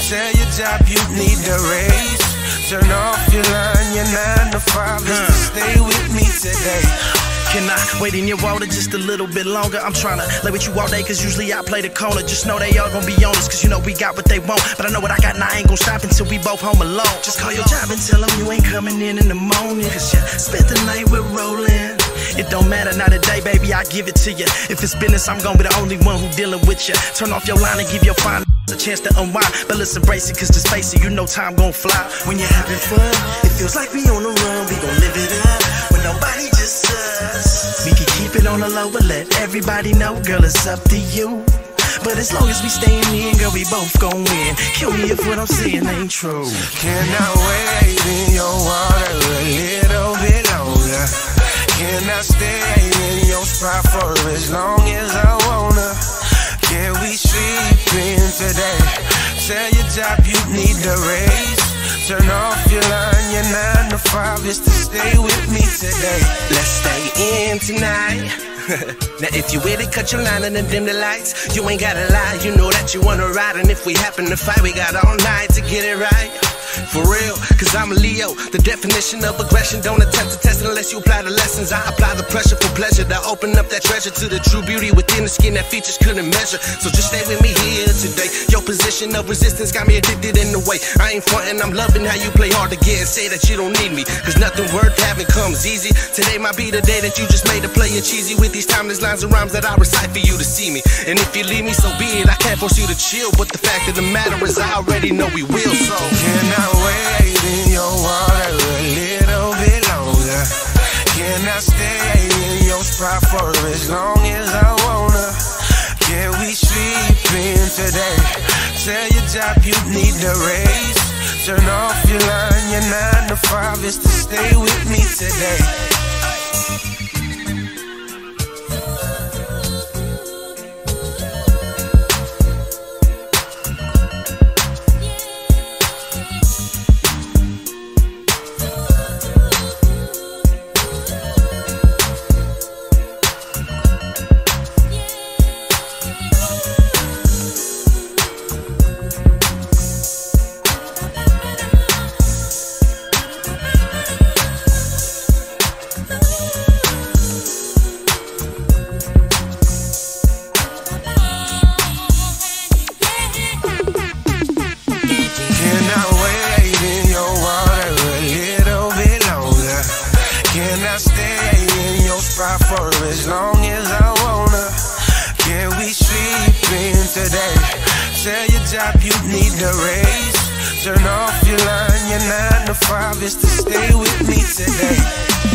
Tell your job you need a raise. Turn off your line, your 9 to 5 is to stay with me today. Can I wait in your water just a little bit longer? I'm tryna lay with you all day, cause usually I play the corner. Just know they all gon' be on us, cause you know we got what they want. But I know what I got and I ain't gon' stop until we both home alone. Just call your job and tell them you ain't coming in the morning, cause you spent the night with Rollin'. It don't matter, not today, baby, I give it to you. If it's business, I'm gon' be the only one who dealing with you. Turn off your line and give your fine a chance to unwind. But let's embrace it, cause just face it, you know time gon' fly. When you're having fun, it feels like we on the run. We gon' live it up when nobody just us. We can keep it on the low, but let everybody know, girl, it's up to you. But as long as we stayin' in, girl, we both gon' win. Kill me if what I'm saying ain't true. Can I wait in your water a little bit longer? Can I stay in your spot for as long as I wanna? Can we sleep in today? Tell your job you need a raise. Turn off your line, your 9 to 5 is to stay with me today. Let's stay in tonight. Now if you with it, cut your line and then dim the lights. You ain't gotta lie, you know that you wanna ride. And if we happen to fight, we got all night to get it right. For real, cause I'm a Leo. The definition of aggression, don't attempt to test it unless you apply the lessons. I apply the pressure for pleasure to open up that treasure to the true beauty within the skin that features couldn't measure. So just stay with me here today. Your position of resistance got me addicted in the way. I ain't frontin', I'm loving how you play hard to get and say that you don't need me, cause nothing worth having comes easy. Today might be the day that you just made a play and cheesy with these timeless lines and rhymes that I recite for you to see me. And if you leave me, so be it. I can't force you to chill, but the fact of the matter is I already know we will. So can I wait in your water a little bit longer? Can I stay in your spot for as long as I wanna? Can we sleep in today? Tell your job you need a raise. Turn off your line, your 9 to 5 is to stay with me today. For as long as I wanna. Can we sleep in today? Tell your job you need a raise. Turn off your line, your 9 to 5 is to stay with me today.